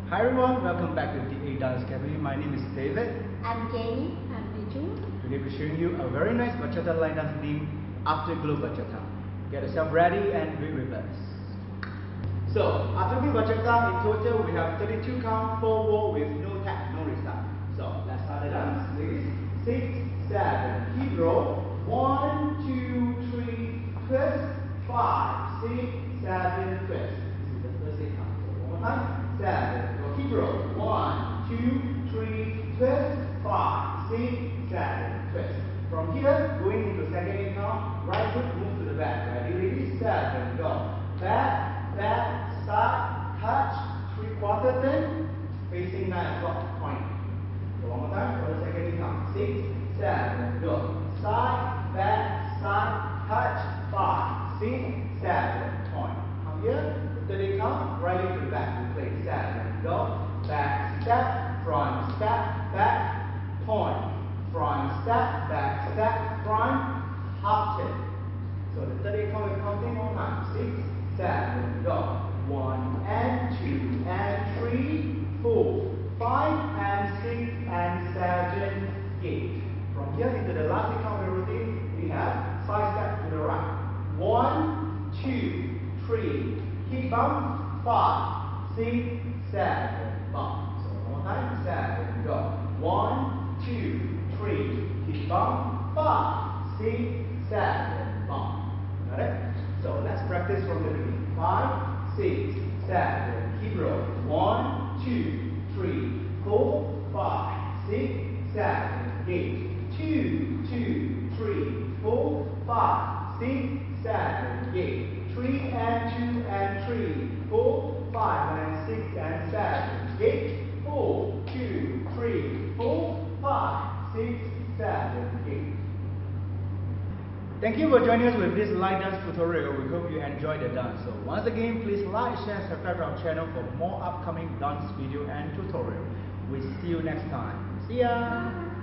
Hi everyone, welcome back to the Dance Academy. My name is David. I'm Jamie. I'm Biju. Today we're showing you a very nice bachata line dance named Afterglow Bachata. Get yourself ready and do it with us. So, Afterglow Bachata, in total we have 32 count, 4 walk with no tap, no restart. So, let's start the dance. Ladies, 6, 7, keep roll. 1, 2, 3, twist. 5, 6, 7, twist. This is the first 8 count. So, one more time. 7, go keep roll. 1, 2, 3, twist. 5, 6, 7, twist. From here, going into second 8 count, right foot move to the back. Ready, ladies? 7, go. Back, back, side, touch, 3/4 turn, facing 9 o'clock, point. So one more time for the second 8 count. 6, 7, go. Side, back, side, touch, 5, 6, 7, point. From here, the third 8 count, right into the back. We play 7, go. Back step, front step, back, point. Front step, back step, front, half turn. So the third 8 count is counting one time. 6, 7, go. 1 and 2 and 3, 4, 5 and 6 and 7, 8. From here into the last 8 count of the routine, we have side step to the right. 1, 2, 3, hip bump, 5, 6, 7, bump. So one more time, 7, go. 1, 2, 3, hip bump, 5, 6, 7, bump. Got it? So let's practice from the beginning. 5, 6, 7, keep roll. 1, 2, 3, 4, 5, 6, 7, 8. 2, 2, 3, 4, 5, 6, 7, 8. 3 and 2 and 3, 4, 5 and 6 and 7, 8. 4, 2, 3, 4, 5, 6, 7, 8. Thank you for joining us with this light dance tutorial. We hope you enjoyed the dance. So once again, please like, share, and subscribe to our channel for more upcoming dance video and tutorial. We'll see you next time. See ya!